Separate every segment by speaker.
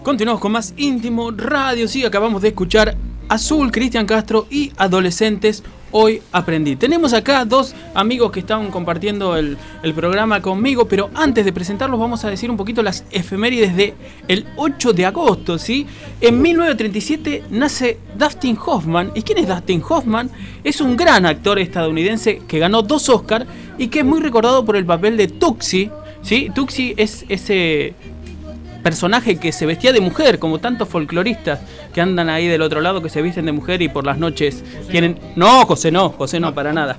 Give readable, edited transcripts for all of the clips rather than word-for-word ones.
Speaker 1: Continuamos con más Íntimo Radio. Sí, acabamos de escuchar Azul, Cristian Castro y Adolescentes. Hoy aprendí. Tenemos acá dos amigos que están compartiendo el programa conmigo, pero antes de presentarlos vamos a decir un poquito las efemérides de el 8 de agosto, ¿sí? En 1937 nace Dustin Hoffman. ¿Y quién es Dustin Hoffman? Es un gran actor estadounidense que ganó 2 Oscars y que es muy recordado por el papel de Tuxi, ¿sí? Tuxi es ese personaje que se vestía de mujer, como tantos folcloristas que andan ahí del otro lado, que se visten de mujer y por las noches tienen... No, José no, para nada.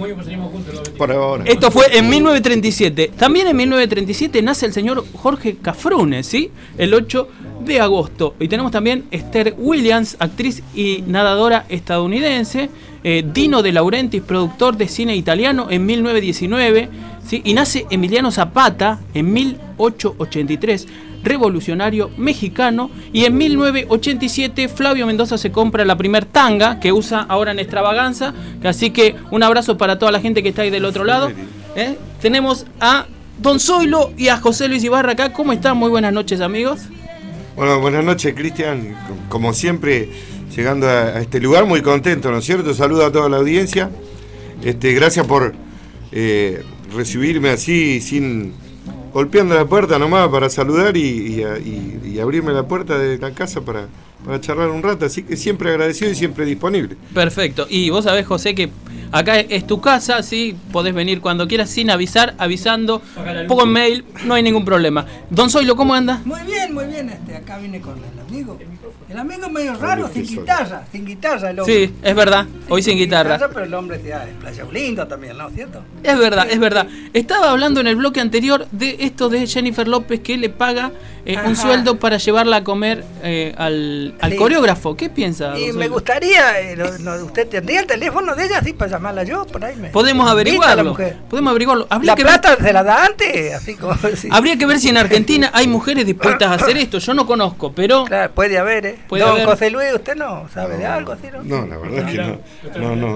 Speaker 2: Por ahora.
Speaker 1: Esto fue en 1937. También en 1937 nace el señor Jorge Cafrune, ¿sí? El 8 de agosto. Y tenemos también Esther Williams, actriz y nadadora estadounidense. Dino De Laurentiis, productor de cine italiano, en 1919. ¿Sí? Y nace Emiliano Zapata en 1883. Revolucionario mexicano, y en 1987 Flavio Mendoza se compra la primer tanga que usa ahora en Extravaganza, así que un abrazo para toda la gente que está ahí del otro lado. Tenemos a Don Zoilo y a José Luis Ibarra acá. ¿Cómo están? Muy buenas noches, amigos.
Speaker 2: Bueno, buenas noches, Cristian, como siempre llegando a este lugar, muy contento, ¿no es cierto? Saludo a toda la audiencia, gracias por recibirme así sin... golpeando la puerta nomás para saludar y abrirme la puerta de la casa para charlar un rato, así que siempre agradecido y siempre disponible.
Speaker 1: Perfecto, y vos sabés, José, que acá es tu casa, sí, podés venir cuando quieras sin avisar, avisando, pongo en mail, no hay ningún problema. Don Zoilo, ¿cómo anda?
Speaker 3: Muy bien, acá vine con el amigo. El amigo medio raro, sin guitarra el hombre.
Speaker 1: Sí, es verdad, hoy sin guitarra.
Speaker 3: Pero el hombre es playa lindo también, ¿no? ¿Cierto?
Speaker 1: Es verdad. Estaba hablando en el bloque anterior de esto de Jennifer López, que le paga un sueldo para llevarla a comer al coreógrafo. ¿Qué piensa?
Speaker 3: Y me gustaría, ¿usted tendría el teléfono de ella así para llamarla yo? Por ahí
Speaker 1: Podemos averiguarlo.
Speaker 3: ¿La plata se la da antes? Así como, sí.
Speaker 1: Habría que ver si en Argentina hay mujeres dispuestas a hacer esto. Yo no conozco, pero...
Speaker 3: Claro, puede haber, Don José Luis, ¿usted no sabe de algo así, no?
Speaker 2: No, la verdad es que no.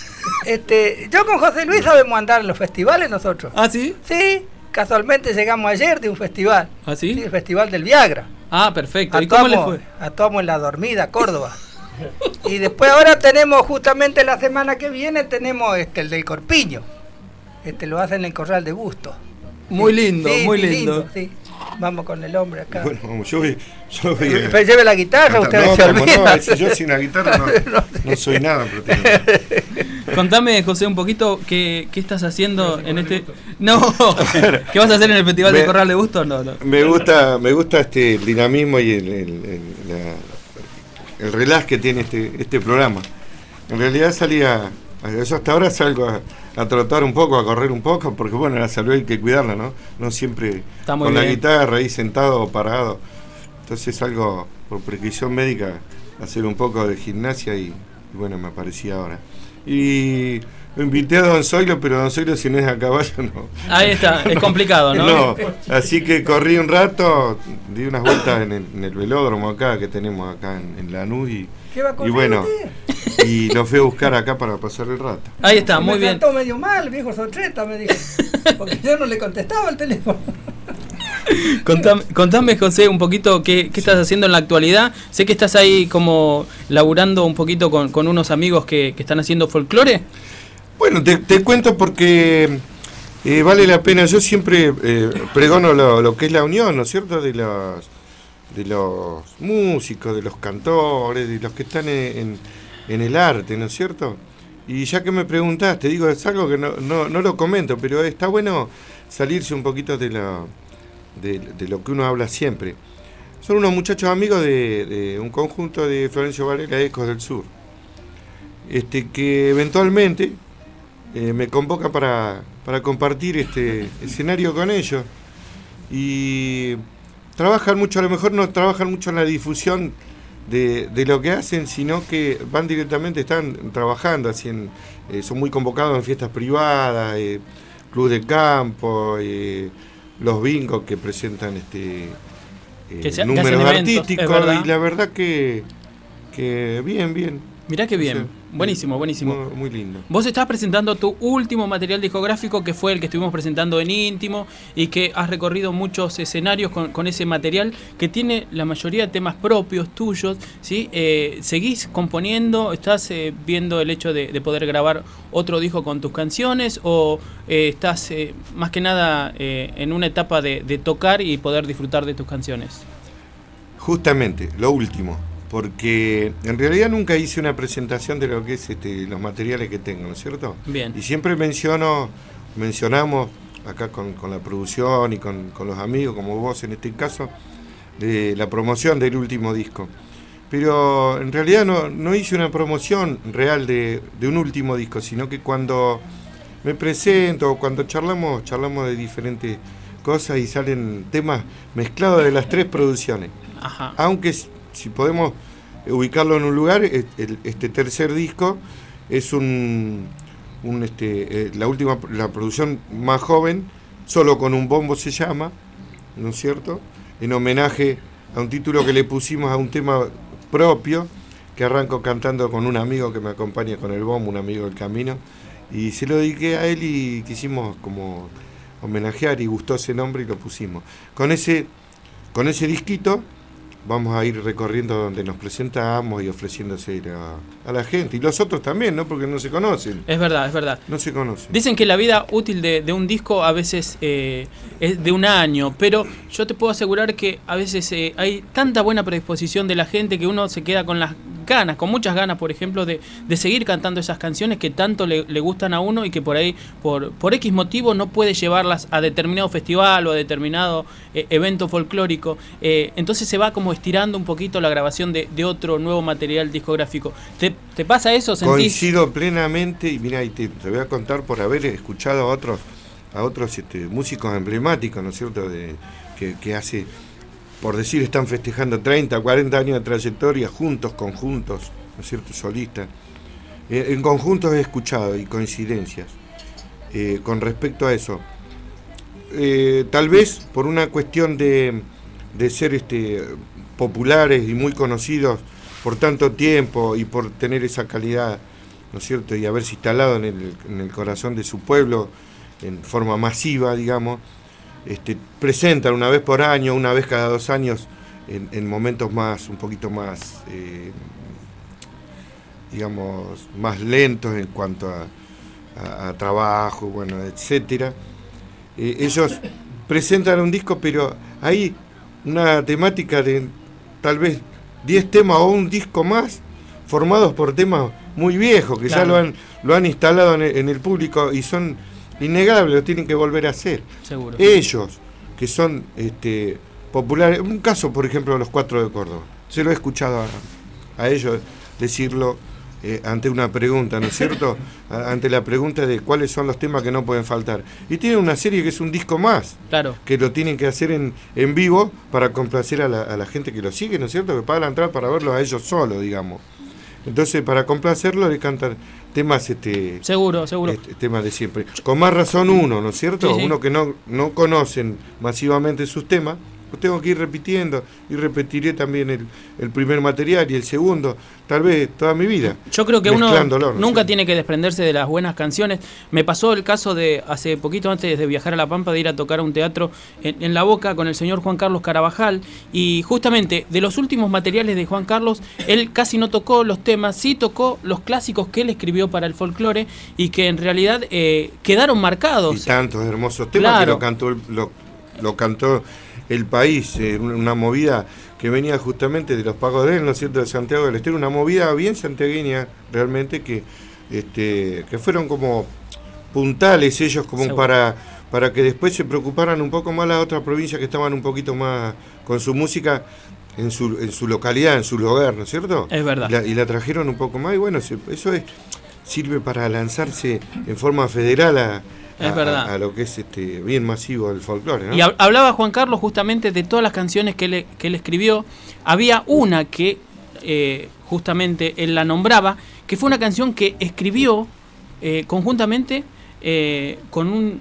Speaker 3: Yo con José Luis sabemos andar en los festivales nosotros.
Speaker 1: ¿Ah, sí?
Speaker 3: Sí, casualmente llegamos ayer de un festival.
Speaker 1: ¿Ah, sí?
Speaker 3: Sí, el Festival del Viagra.
Speaker 1: Ah, perfecto. ¿Y cómo le fue?
Speaker 3: Actuamos en La Dormida, Córdoba. Y después ahora tenemos, justamente la semana que viene, tenemos el del Corpiño. Lo hacen en el Corral de Busto.
Speaker 1: Muy lindo,
Speaker 3: sí,
Speaker 1: muy lindo.
Speaker 3: Sí. Vamos con el hombre acá.
Speaker 2: Bueno, yo voy
Speaker 3: lleve la guitarra, usted se olvida.
Speaker 2: No, yo sin la guitarra no soy nada.
Speaker 1: Contame, José, un poquito qué estás haciendo en este... No, ¿qué vas a hacer en el Festival de Corral de Busto? No.
Speaker 2: Me gusta el dinamismo y el relax que tiene este programa. En realidad yo hasta ahora salgo a trotar un poco, a correr un poco, porque bueno, la salud hay que cuidarla, ¿no? No siempre con bien. La guitarra ahí sentado o parado. Entonces salgo por prescripción médica a hacer un poco de gimnasia y bueno, me aparecía ahora. Y lo invité a Don Zoilo, pero Don Zoilo si no es a caballo, no.
Speaker 1: Ahí está, es complicado, ¿no?
Speaker 2: No, así que corrí un rato, di unas vueltas en el velódromo acá que tenemos acá en Lanús y bueno, y lo fui a buscar acá para pasar el rato.
Speaker 1: Ahí está, muy bien.
Speaker 3: Me trató medio mal, viejo sortreta, me dijo, porque yo no le contestaba el teléfono.
Speaker 1: Contame, José, un poquito qué estás haciendo en la actualidad. Sé que estás ahí como laburando un poquito con unos amigos que están haciendo folclore.
Speaker 2: Bueno, te cuento porque vale la pena. Yo siempre pregono lo que es la unión, ¿no es cierto? De los músicos, de los cantores, de los que están en el arte, ¿no es cierto? Y ya que me preguntaste, digo, es algo que no lo comento, pero está bueno salirse un poquito de lo que uno habla siempre. Son unos muchachos amigos de un conjunto de Florencio Varela, Ecos del Sur, que eventualmente me convoca para compartir este escenario con ellos. Y trabajan mucho, a lo mejor no trabajan mucho en la difusión de lo que hacen, sino que van directamente, están trabajando, así son muy convocados en fiestas privadas, club de campo, los bingos que presentan números artísticos, y la verdad que bien.
Speaker 1: Mirá que bien. Buenísimo, buenísimo.
Speaker 2: Muy lindo.
Speaker 1: Vos estás presentando tu último material discográfico, que fue el que estuvimos presentando en Íntimo, y que has recorrido muchos escenarios con ese material, que tiene la mayoría de temas propios tuyos, ¿sí? ¿Seguís componiendo? ¿Estás viendo el hecho de poder grabar otro disco con tus canciones? ¿O estás más que nada en una etapa de tocar y poder disfrutar de tus canciones?
Speaker 2: Justamente, lo último. Porque en realidad nunca hice una presentación de lo que es los materiales que tengo, ¿no es cierto?
Speaker 1: Bien.
Speaker 2: Y siempre mencionamos acá con la producción y con los amigos, como vos en este caso, de la promoción del último disco. Pero en realidad no hice una promoción real de un último disco, sino que cuando me presento o cuando charlamos de diferentes cosas y salen temas mezclados de las 3 producciones.
Speaker 1: Ajá.
Speaker 2: Aunque si podemos ubicarlo en un lugar, este tercer disco es la producción más joven, solo con un bombo se llama, ¿no es cierto? En homenaje a un título que le pusimos a un tema propio, que arranco cantando con un amigo que me acompaña con el bombo, un amigo del camino, y se lo dediqué a él y quisimos como homenajear y gustó ese nombre y lo pusimos. Con ese disquito vamos a ir recorriendo donde nos presentamos y ofreciéndose a la gente. Y los otros también, ¿no? Porque no se conocen.
Speaker 1: Es verdad, es verdad.
Speaker 2: No se conocen.
Speaker 1: Dicen que la vida útil de un disco a veces es de un año, pero yo te puedo asegurar que a veces hay tanta buena predisposición de la gente que uno se queda con las ganas, con muchas ganas, por ejemplo, de seguir cantando esas canciones que tanto le gustan a uno y que por ahí, por X motivo, no puede llevarlas a determinado festival o a determinado evento folclórico. Entonces se va como estirando un poquito la grabación de otro nuevo material discográfico. ¿Te pasa eso? ¿Sentís?
Speaker 2: Coincido plenamente, y mira, te voy a contar por haber escuchado a otros músicos emblemáticos, ¿no es cierto?, que hace, por decir, están festejando 30, 40 años de trayectoria, conjuntos, ¿no es cierto?, solistas. En conjuntos he escuchado y coincidencias con respecto a eso. Tal vez por una cuestión de ser populares y muy conocidos por tanto tiempo y por tener esa calidad, ¿no es cierto?, y haberse instalado en el corazón de su pueblo en forma masiva, digamos, presentan una vez por año, una vez cada 2 años, en momentos un poquito más, digamos, más lentos en cuanto a trabajo, bueno, etcétera. Ellos presentan un disco, pero hay una temática de tal vez 10 temas o un disco más formados por temas muy viejos que
Speaker 1: claro,
Speaker 2: ya lo han instalado en el público y son innegables, lo tienen que volver a hacer.
Speaker 1: Seguro.
Speaker 2: Ellos, que son populares, un caso por ejemplo los 4 de Córdoba, se lo he escuchado a ellos decirlo ante una pregunta, ¿no es cierto?, ante la pregunta de cuáles son los temas que no pueden faltar, y tienen una serie que es un disco más,
Speaker 1: claro,
Speaker 2: que lo tienen que hacer en vivo para complacer a la gente que lo sigue, ¿no es cierto?, que paga la entrada para verlo a ellos solos, digamos. Entonces, para complacerlo le cantan temas
Speaker 1: seguro
Speaker 2: temas de siempre. Con más razón uno, ¿no es cierto?
Speaker 1: Sí, sí.
Speaker 2: Uno que no conocen masivamente sus temas, pues tengo que ir repitiendo y repetiré también el primer material y el segundo, tal vez toda mi vida.
Speaker 1: Yo creo que uno nunca
Speaker 2: ¿no?
Speaker 1: tiene que desprenderse de las buenas canciones. Me pasó el caso de hace poquito, antes de viajar a La Pampa, de ir a tocar a un teatro en La Boca con el señor Juan Carlos Carabajal, y justamente de los últimos materiales de Juan Carlos, él casi no tocó los temas, sí tocó los clásicos que él escribió para el folclore y que en realidad quedaron marcados.
Speaker 2: Y tantos hermosos temas,
Speaker 1: claro,
Speaker 2: que lo cantó el país, una movida que venía justamente de los Pagos de él, ¿no es cierto?, de Santiago del Estero, una movida bien santiagueña realmente, que fueron como puntales ellos, como para que después se preocuparan un poco más las otras provincias que estaban un poquito más con su música en su localidad, en su lugar, ¿no es cierto?
Speaker 1: Es verdad.
Speaker 2: Y la trajeron un poco más, y bueno, eso sirve para lanzarse en forma federal a lo que es bien masivo el folclore, ¿no?
Speaker 1: Y hablaba Juan Carlos justamente de todas las canciones que él escribió. Había una que justamente él la nombraba, que fue una canción que escribió conjuntamente con un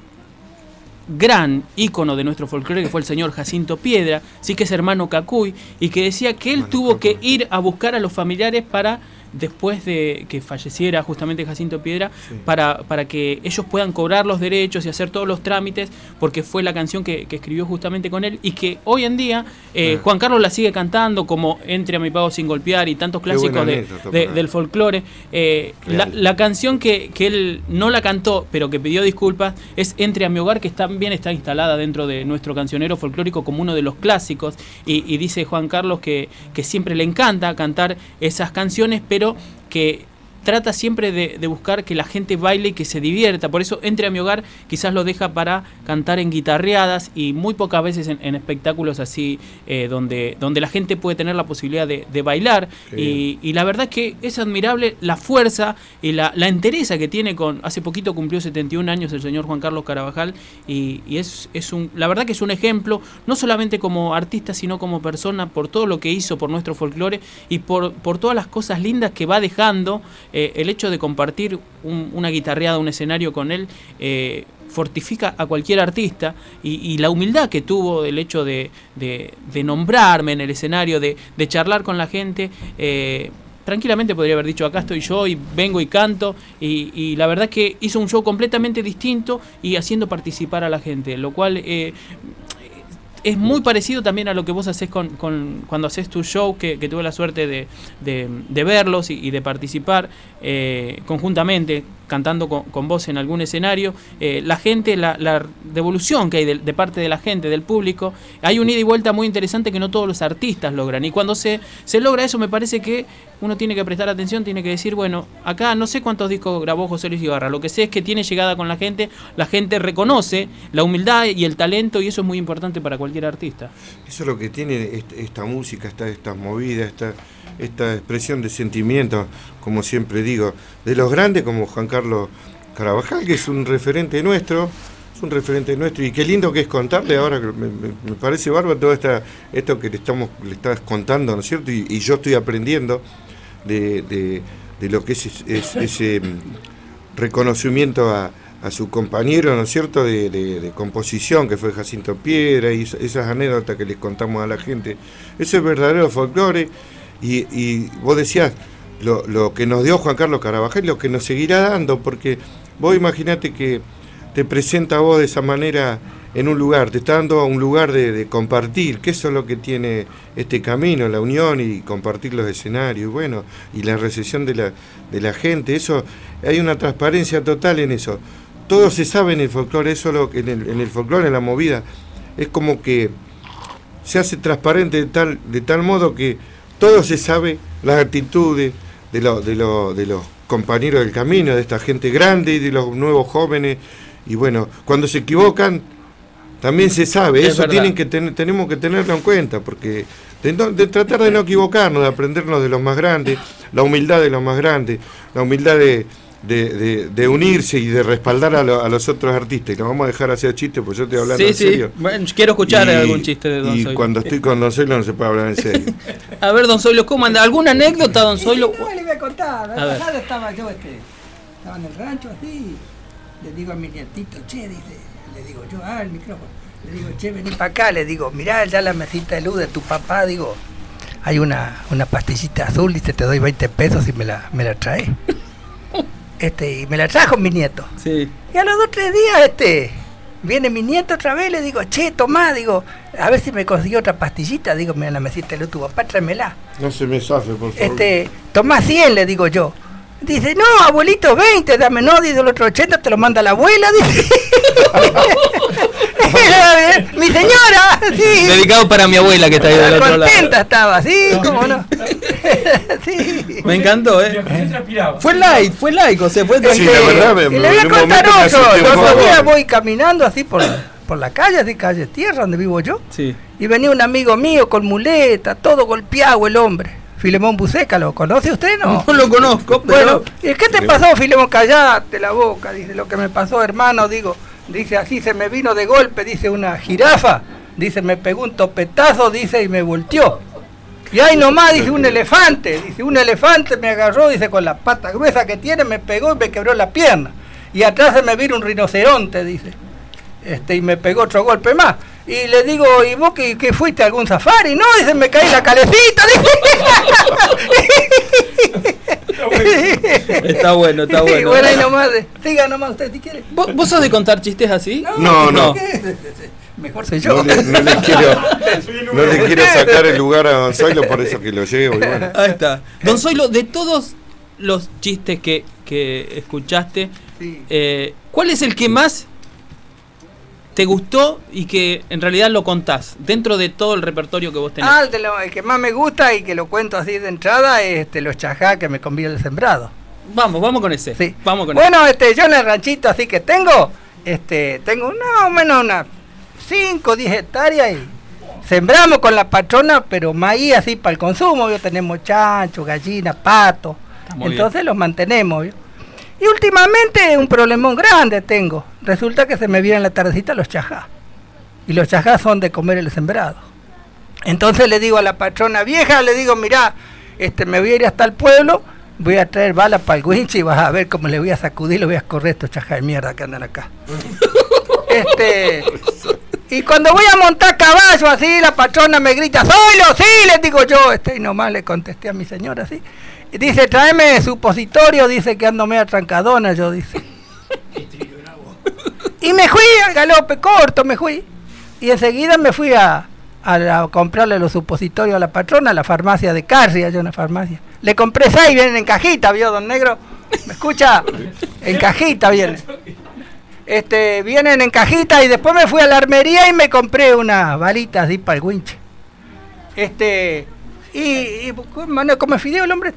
Speaker 1: gran ícono de nuestro folclore, que fue el señor Jacinto Piedra, sí, que es hermano Cacuy, y que decía que él tuvo que ir a buscar a los familiares para después de que falleciera justamente Jacinto Piedra, para que ellos puedan cobrar los derechos y hacer todos los trámites, porque fue la canción que escribió justamente con él, y que hoy en día Juan Carlos la sigue cantando, como Entre a mi pago sin golpear y tantos clásicos del folclore. La canción que él no la cantó, pero que pidió disculpas, es Entre a mi hogar, que también está instalada dentro de nuestro cancionero folclórico como uno de los clásicos, y dice Juan Carlos que siempre le encanta cantar esas canciones, pero que trata siempre de buscar que la gente baile y que se divierta. Por eso Entre a mi hogar quizás lo deja para cantar en guitarreadas y muy pocas veces en espectáculos así, donde la gente puede tener la posibilidad de bailar. Y la verdad es que es admirable la fuerza y la entereza que tiene. Hace poquito cumplió 71 años el señor Juan Carlos Carabajal, y la verdad que es un ejemplo, no solamente como artista, sino como persona, por todo lo que hizo por nuestro folclore y por todas las cosas lindas que va dejando. El hecho de compartir una guitarreada, un escenario con él, fortifica a cualquier artista, y la humildad que tuvo, el hecho de nombrarme en el escenario, de charlar con la gente, tranquilamente podría haber dicho, acá estoy yo y vengo y canto, y la verdad que hizo un show completamente distinto y haciendo participar a la gente, lo cual es muy parecido también a lo que vos haces cuando haces tu show, que tuve la suerte de verlos y de participar conjuntamente, cantando con vos en algún escenario. La gente, la devolución que hay de parte de la gente, del público, hay un ida y vuelta muy interesante que no todos los artistas logran, y cuando se logra eso, me parece que uno tiene que prestar atención, tiene que decir, bueno, acá no sé cuántos discos grabó José Luis Ibarra, lo que sé es que tiene llegada con la gente reconoce la humildad y el talento, y eso es muy importante para cualquier artista.
Speaker 2: Eso es lo que tiene esta música, esta movida, esta expresión de sentimientos, como siempre digo, de los grandes como Juan Carlos Carabajal, que es un referente nuestro, y qué lindo que es contarle ahora, que me parece bárbaro todo esto que le estás contando, ¿no es cierto? Y yo estoy aprendiendo de lo que es ese reconocimiento a su compañero, ¿no es cierto?, de composición, que fue Jacinto Piedra, y esas anécdotas que les contamos a la gente. Eso es verdadero folclore, y vos decías lo que nos dio Juan Carlos Carabajal y lo que nos seguirá dando, porque vos imaginate que te presenta a vos de esa manera en un lugar, te está dando un lugar de compartir, que eso es lo que tiene este camino, la unión y compartir los escenarios, bueno, y la recepción de la gente, eso, hay una transparencia total en eso. Todo se sabe en el folclore, eso en el folclore, en la movida, es como que se hace transparente de tal modo que todo se sabe, las actitudes de los compañeros del camino, de esta gente grande y de los nuevos jóvenes, y bueno, cuando se equivocan también se sabe, eso tenemos que tenerlo en cuenta, porque de tratar de no equivocarnos, de aprendernos de los más grandes, la humildad de los más grandes, la humildad de unirse y de respaldar a los otros artistas. Y nos vamos a dejar hacer chistes, porque yo estoy hablando en serio.
Speaker 1: Bueno, quiero escuchar algún chiste de Don Zoilo.
Speaker 2: Y cuando estoy con Don Zoilo no se puede hablar en serio.
Speaker 1: A ver, Don Zoilo, ¿cómo anda? ¿Alguna anécdota, Don Zoilo?
Speaker 3: No, le voy a contar. Estaba en el rancho así, le digo a mi nietito, che, dice, le digo yo, el micrófono, le digo, che, vení para acá, le digo, mirá ya la mesita de luz de tu papá, digo, hay una pastillita azul, dice, te doy 20 pesos y me la traes. Y me la trajo mi nieto.
Speaker 1: Sí.
Speaker 3: Y a los 2 o 3 días, viene mi nieto otra vez, le digo, che, tomá, digo, a ver si me consiguió otra pastillita, digo, mira la mesita de luz, tu papá, tráemela.
Speaker 2: No se me zafe, por favor.
Speaker 3: Tomá 100, le digo yo. Dice, no, abuelito, 20, dame, no, dice, el otro 80 te lo manda la abuela, dice. Mi señora, sí.
Speaker 1: Dedicado para mi abuela que está ahí del otro lado.
Speaker 3: Contenta estaba, sí, cómo no. Sí.
Speaker 1: Me encantó, Fue like, o sea, fue
Speaker 2: sí, la verdad,
Speaker 3: y le voy a contar otro. El otro día voy caminando así por la calle, así calle tierra, donde vivo yo.
Speaker 1: Sí.
Speaker 3: Y venía un amigo mío con muleta, todo golpeado el hombre. Filemón Buceca, ¿lo conoce usted? No
Speaker 1: lo conozco, pero...
Speaker 3: Bueno, ¿y qué te pasó, Filemón? Callate la boca, dice, lo que me pasó, hermano, digo, dice, así se me vino de golpe, dice, una jirafa, dice, me pegó un topetazo, dice, y me volteó. Y ahí nomás, dice, un elefante me agarró, dice, con la pata gruesa que tiene, me pegó y me quebró la pierna. Y atrás se me vino un rinoceronte, dice, y me pegó otro golpe más. Y le digo, ¿y vos que fuiste a algún safari? No, dice, me caí la calecita.
Speaker 1: Está bueno, está bueno.
Speaker 3: Bueno, ahí nomás, siga nomás usted si quiere.
Speaker 1: ¿Vos sos de contar chistes así?
Speaker 2: No.
Speaker 3: Mejor soy yo.
Speaker 2: No le quiero sacar el lugar a Don Zoilo, por eso que lo llevo. Y bueno.
Speaker 1: Ahí está. Don Zoilo, de todos los chistes que escuchaste,
Speaker 3: Sí.
Speaker 1: ¿cuál es el que más te gustó y que en realidad lo contás dentro de todo el repertorio que vos tenés?
Speaker 3: El que más me gusta y que lo cuento así de entrada es los chajá que me conviene el sembrado.
Speaker 1: Vamos con ese.
Speaker 3: Sí.
Speaker 1: Vamos con
Speaker 3: Bueno, yo en el ranchito así que tengo más o menos unas 5 o 10 hectáreas y sembramos con la patrona, pero maíz así para el consumo, ¿vio? Tenemos chancho, gallina, pato, entonces los mantenemos, ¿vio? Y últimamente un problemón grande tengo. Resulta que se me vienen en la tardecita los chajá. Y los chajá son de comer el sembrado. Entonces le digo a la patrona vieja, le digo, mirá, me voy a ir hasta el pueblo, voy a traer balas para el winch y vas a ver cómo le voy a sacudir, le voy a correr estos chajá de mierda que andan acá. Y cuando voy a montar caballo así, la patrona me grita, ¡Zoilo! ¡Sí! Le digo yo, y nomás le contesté a mi señora así. Y dice, tráeme supositorio, dice que ando media trancadona, yo dice. Y me fui al galope corto, me fui. Y enseguida me fui a comprarle los supositorios a la patrona, a la farmacia de Carri, allá una farmacia. Le compré 6, vienen en cajita, ¿vio, don Negro? ¿Me escucha? En cajita vienen. Vienen en cajita y después me fui a la armería y me compré unas balitas así para el winche. ¿Cómo come fideo el hombre?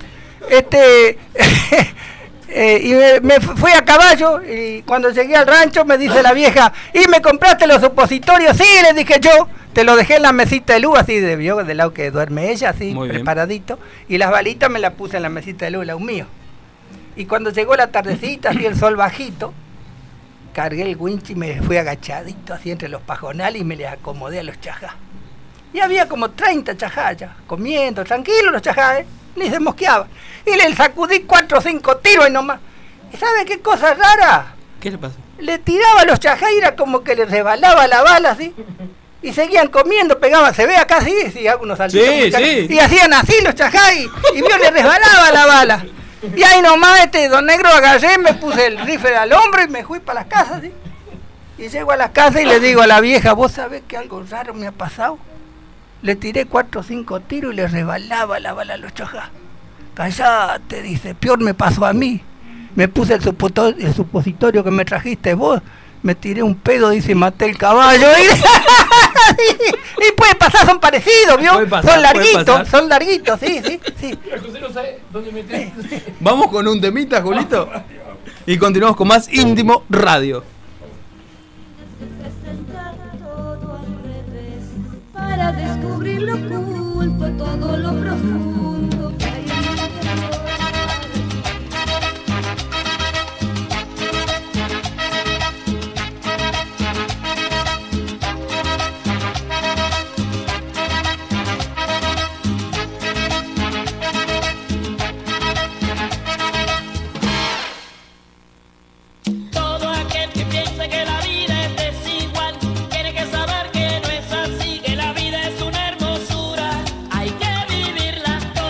Speaker 3: Y me fui a caballo y cuando llegué al rancho me dice la vieja, ¿y me compraste los supositorios? Sí, le dije yo, te lo dejé en la mesita de luz, así del lado que duerme ella, así muy preparadito, y las balitas me las puse en la mesita de luz, el lado mío. Y cuando llegó la tardecita, así el sol bajito, cargué el winch y me fui agachadito así entre los pajonales y me les acomodé a los chajás. Y había como 30 chajás ya, comiendo, tranquilos los chajás, ni se mosqueaban. Y le sacudí 4 o 5 tiros y nomás. ¿Y sabe qué cosa rara?
Speaker 1: ¿Qué le pasó?
Speaker 3: Le tiraba a los chajás y era como que le rebalaba la bala así. Y seguían comiendo, pegaban, se ve acá, sí, algunos saltitos. Sí. Y hacían así los chajás y vio, le resbalaba la bala. Y ahí nomás don Negro agarré, me puse el rifle al hombro y me fui para las casas, ¿sí? Y llego a la casa y le digo a la vieja, ¿vos sabés que algo raro me ha pasado? Le tiré 4 o 5 tiros y le rebalaba la bala a los chajás. Callate, dice, peor me pasó a mí. Me puse el supositorio que me trajiste vos, me tiré un pedo, dice, y maté el caballo. Y puede pasar, son parecidos, ¿vio? Son larguitos, sí.
Speaker 1: José no sabe dónde meter. Vamos con un temita, Julito. Y continuamos con más Íntimo Radio.
Speaker 4: Para descubrir lo oculto, todo lo profundo que hay en mi
Speaker 5: Hay que vivirla.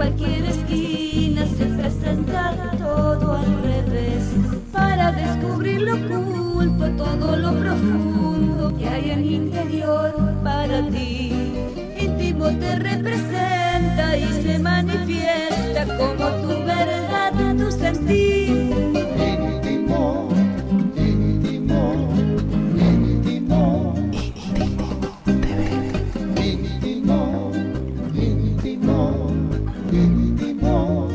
Speaker 4: cualquier esquina se presenta todo al revés. Para descubrir lo oculto, todo lo profundo que hay en el interior para ti. Íntimo te representa y se manifiesta como tu verdad, tu sentir.
Speaker 5: Íntimo, íntimo, íntimo, íntimo, íntimo, íntimo,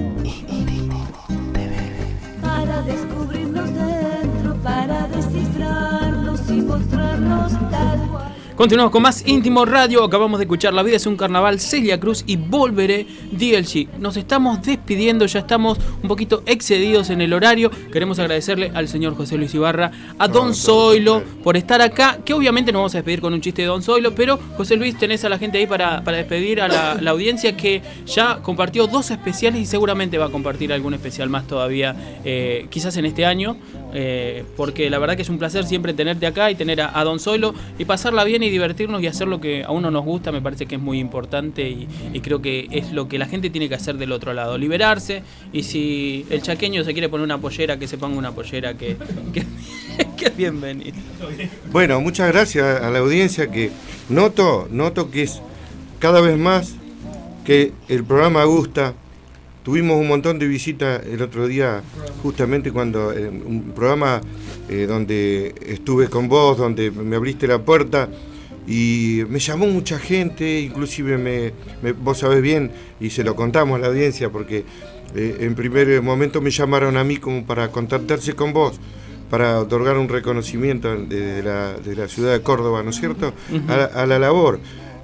Speaker 4: Para descubrirnos dentro, para descifrarnos y mostrarnos tal cual.
Speaker 1: Continuamos con más Íntimo Radio. Acabamos de escuchar La vida es un carnaval, Celia Cruz y Volveré, DLC. Nos estamos despidiendo, ya estamos un poquito excedidos en el horario. Queremos agradecerle al señor José Luis Ibarra, a Don Zoilo por estar acá, que obviamente nos vamos a despedir con un chiste de Don Zoilo, pero José Luis, tenés a la gente ahí para despedir a la audiencia que ya compartió 2 especiales y seguramente va a compartir algún especial más todavía, quizás en este año, porque la verdad que es un placer siempre tenerte acá y tener a Don Zoilo y pasarla bien y divertirnos y hacer lo que a uno nos gusta. Me parece que es muy importante y creo que es lo que la gente tiene que hacer del otro lado, liberarse. Y si el chaqueño se quiere poner una pollera, que se ponga una pollera, que es bienvenido.
Speaker 2: Bueno, muchas gracias a la audiencia, que noto que es cada vez más que el programa gusta. Tuvimos un montón de visitas el otro día, justamente cuando un programa donde estuve con vos, donde me abriste la puerta. Y me llamó mucha gente, inclusive vos sabés bien, y se lo contamos a la audiencia, porque en primer momento me llamaron a mí como para contactarse con vos, para otorgar un reconocimiento de la ciudad de Córdoba, ¿no es cierto? A la labor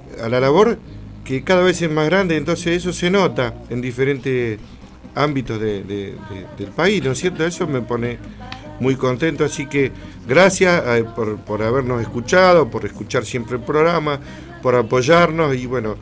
Speaker 2: que cada vez es más grande, entonces eso se nota en diferentes ámbitos del país, ¿no es cierto? Eso me pone muy contento, así que gracias por habernos escuchado, por escuchar siempre el programa, por apoyarnos y bueno,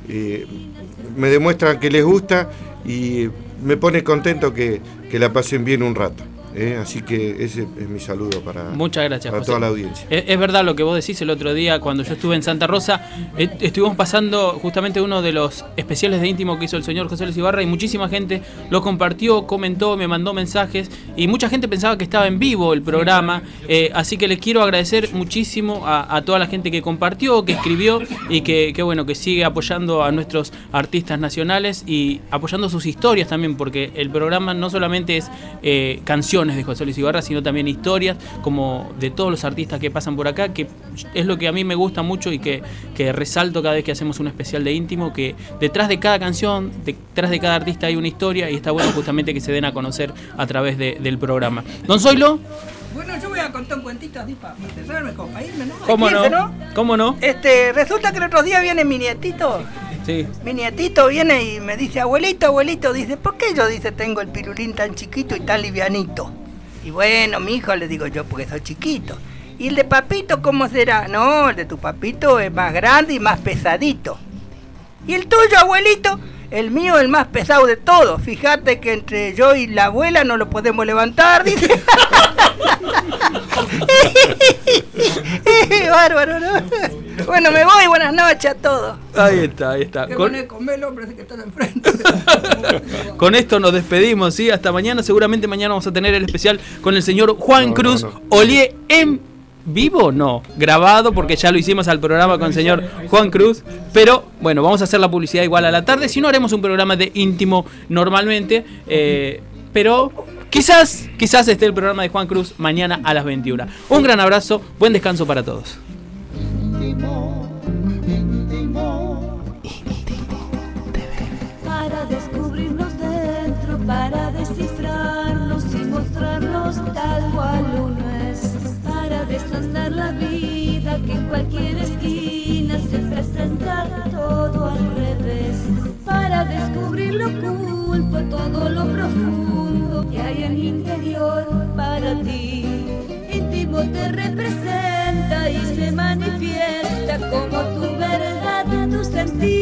Speaker 2: me demuestran que les gusta y me pone contento que la pasen bien un rato. Así que ese es mi saludo
Speaker 1: Muchas gracias,
Speaker 2: para
Speaker 1: José.
Speaker 2: toda la audiencia.
Speaker 1: Es verdad lo que vos decís. El otro día cuando yo estuve en Santa Rosa, estuvimos pasando justamente uno de los especiales de Íntimo que hizo el señor José Luis Ibarra y muchísima gente lo compartió, comentó, me mandó mensajes y mucha gente pensaba que estaba en vivo el programa, así que les quiero agradecer muchísimo a toda la gente que compartió, que escribió y que bueno, que sigue apoyando a nuestros artistas nacionales y apoyando sus historias también, porque el programa no solamente es canciones de José Luis Ibarra, sino también historias como de todos los artistas que pasan por acá, que es lo que a mí me gusta mucho y que resalto cada vez que hacemos un especial de Íntimo, que detrás de cada canción, detrás de cada artista hay una historia y está bueno justamente que se den a conocer a través del programa. Don Zoilo.
Speaker 3: Bueno, yo voy a contar un cuentito así para cerrarme, para irme, ¿no?
Speaker 1: ¿Cómo no?
Speaker 3: ¿no?
Speaker 1: ¿Cómo no?
Speaker 3: Resulta que el otro día viene mi nietito.
Speaker 1: Sí.
Speaker 3: Mi nietito viene y me dice, abuelito, dice, ¿por qué yo, dice, tengo el pirulín tan chiquito y tan livianito? Y bueno, mi hijo, le digo yo, porque soy chiquito. ¿Y el de papito cómo será? No, el de tu papito es más grande y más pesadito. ¿Y el tuyo, abuelito? El mío es el más pesado de todos. Fíjate que entre yo y la abuela no lo podemos levantar, dice. Bárbaro, ¿no? Bueno, me voy, buenas noches a todos.
Speaker 1: Ahí está.
Speaker 3: ¿Qué pone comer el hombre que está enfrente?
Speaker 1: Con esto nos despedimos, ¿sí? Hasta mañana. Seguramente mañana vamos a tener el especial con el señor Juan Cruz Olié en vivo, no, grabado, porque ya lo hicimos al programa con el señor Juan Cruz. Pero bueno, vamos a hacer la publicidad igual a la tarde. Si no, haremos un programa de Íntimo normalmente. Pero quizás esté el programa de Juan Cruz mañana a las 21. Un gran abrazo, buen descanso para todos.
Speaker 4: Para descubrirnos dentro, para descifrarnos y mostrarnos tal cual uno es, para desandar la vida que en cualquier esquina se presenta todo al revés, para descubrir lo oculto, todo lo profundo que hay en el interior para ti. Íntimo te representa y se manifiesta como tu verdad, tu sentir.